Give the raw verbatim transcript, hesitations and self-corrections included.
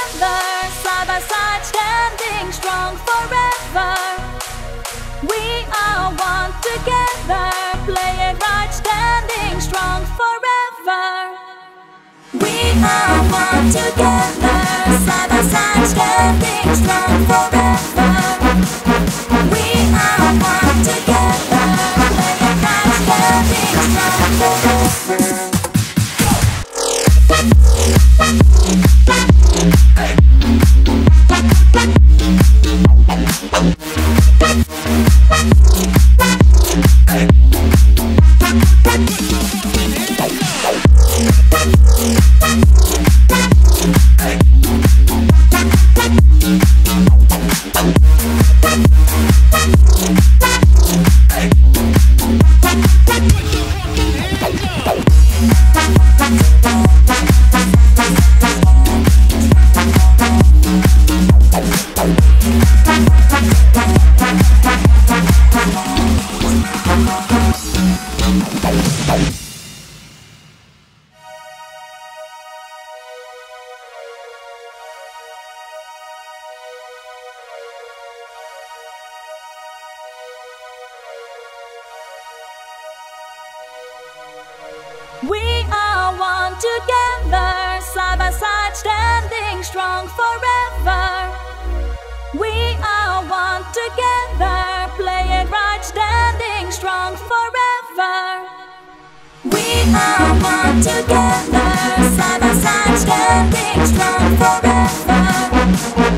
together, side by side, standing strong forever. We are one together, playing right, standing strong forever. We are one together, side by side, standing strong forever. We are one together, playing right, standing strong forever. We are one together, side by side, standing strong forever. We are one together, playing right, standing strong forever. We are one together, side by side, standing strong forever.